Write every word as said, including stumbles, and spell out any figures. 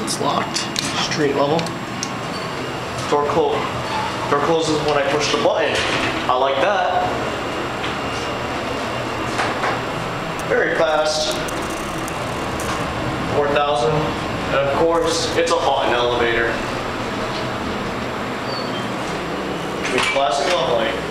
It's locked. Street level. Door close. Door closes when I push the button. I like that. Very fast. four thousand. And of course, it's a Haughton elevator. With classic love light.